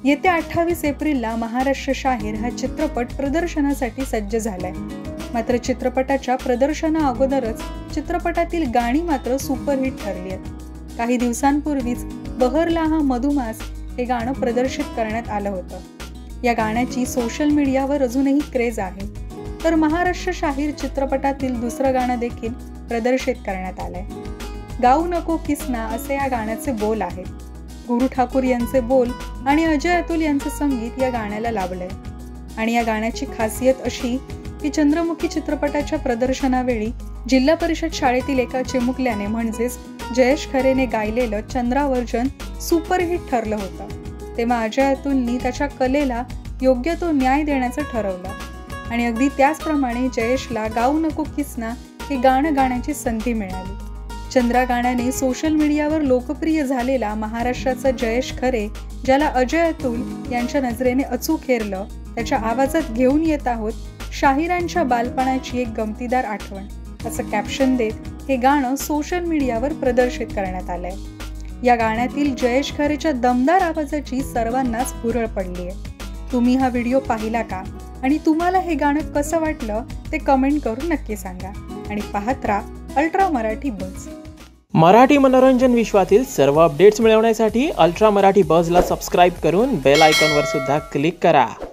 येत्या 28 एप्रिलला महाराष्ट्र शाहीर हा चित्रपट प्रदर्शनासाठी सज्ज झालाय। मात्र चित्रपटाच्या प्रदर्शना अगोदरच चित्रपटातील गाणी मात्र सुपरहिट ठरली आहेत। काही दिवसांपूर्वीच बहरला हा मधुमास हे गाणं प्रदर्शित करण्यात आलं होतं। या गाण्याची सोशल मीडियावर अजूनही क्रेज आहे। तर महाराष्ट्र शाहीर चित्रपटातील दुसरं गाणं देखील प्रदर्शित करण्यात आलंय। गाऊ नको किसना असे या गाण्याचे बोल आहेत। गुरु ठाकूर यांचे बोल आणि अजय अतुल यांचे संगीत या गाण्याला लाभलंय। आणि या गाण्याची खासियत अशी की चंद्रमुखी चित्रपटाच्या प्रदर्शनावेळी जिल्हा परिषद शाळेतील एका चिमुकल्याने म्हणजेच जयेश खरेने गायलेलं चंद्रा व्हर्जन सुपरहिट ठरलं होतं। तेव्हा अजय अतुलनी त्याच्या कलेला योग्य तो न्याय देण्याचं ठरवलं आणि अगदी त्याचप्रमाणे जयेशला गाऊ नको किसना हे गाणं गाण्याची संधी मिळाली। चंद्रा गाण्याने सोशल मीडियावर लोकप्रिय झालेला महाराष्ट्राचा जयेश खरे, ज्याला अजय अतुल यांच्या नजरेने अचूक हेरलं, त्याच्या आवाजात घेऊन येत आहोत शाहिरांच्या बालपणाची एक गमतीदार आठवण असं कॅप्शन देत हे गाणं सोशल मीडियावर प्रदर्शित करण्यात आलंय। या गाण्यातील जयेश खरेच्या दमदार आवाजाची सर्वांनाच भुरळ पडली आहे। तुम्ही हा व्हिडिओ पाहिला का आणि तुम्हाला हे गाणं कसं वाटलं ते कमेंट करून नक्की सांगा आणि पाहत राहा अल्ट्रा मराठी बज। मराठी मनोरंजन विश्वातील सर्व अपडेट्स मिळवण्यासाठी अल्ट्रा मराठी बजला सबस्क्राइब करून बेल आयकॉनवर सुद्धा क्लिक करा।